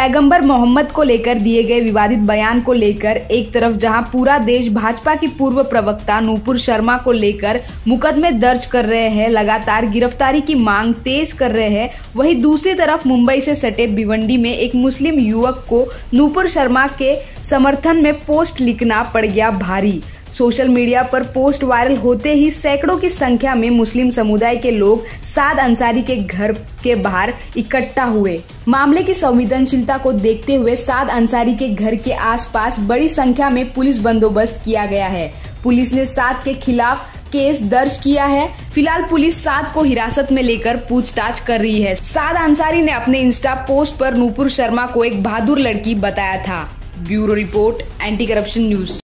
पैगंबर मोहम्मद को लेकर दिए गए विवादित बयान को लेकर एक तरफ जहां पूरा देश भाजपा की पूर्व प्रवक्ता नूपुर शर्मा को लेकर मुकदमे दर्ज कर रहे हैं, लगातार गिरफ्तारी की मांग तेज कर रहे हैं, वहीं दूसरी तरफ मुंबई से सटे भिवंडी में एक मुस्लिम युवक को नूपुर शर्मा के समर्थन में पोस्ट लिखना पड़ गया भारी। सोशल मीडिया पर पोस्ट वायरल होते ही सैकड़ों की संख्या में मुस्लिम समुदाय के लोग साद अंसारी के घर के बाहर इकट्ठा हुए। मामले की संवेदनशीलता को देखते हुए साद अंसारी के घर के आसपास बड़ी संख्या में पुलिस बंदोबस्त किया गया है। पुलिस ने साद के खिलाफ केस दर्ज किया है। फिलहाल पुलिस साद को हिरासत में लेकर पूछताछ कर रही है। साद अंसारी ने अपने इंस्टा पोस्ट पर नूपुर शर्मा को एक बहादुर लड़की बताया था। Bureau report, anti corruption news.